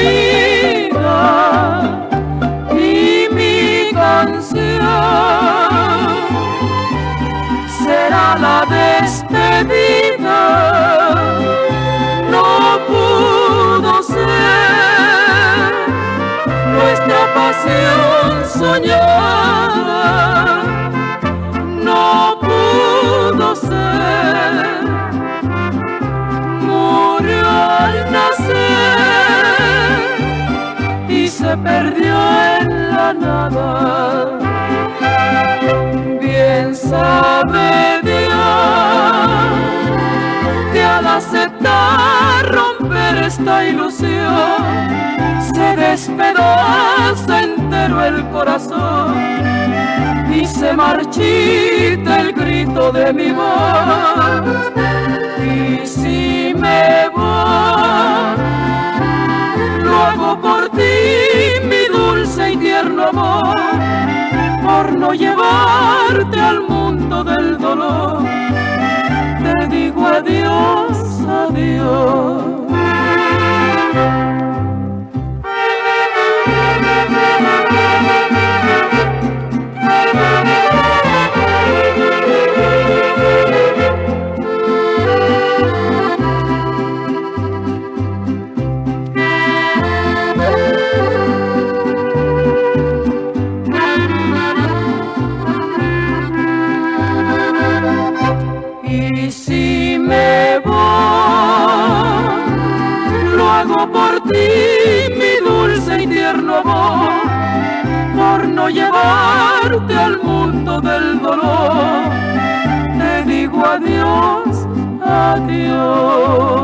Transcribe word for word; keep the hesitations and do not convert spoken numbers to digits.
vida y mi canción será la despedida. No pudo ser nuestra pasión soñada, no pudo ser. Murió al nacer y se perdió en la nada. Bien sabe Dios que al aceptar romper esta ilusión se despedaza entero el corazón y se marchita el grito de mi voz. Y si me voy, lo hago por ti, mi dulce y tierno amor, por no llevarte al mundo del dolor. Te digo adiós, adiós. Y si me voy, lo hago por ti, mi dulce y tierno amor, por no llevarte al mundo del dolor. Te digo adiós, adiós.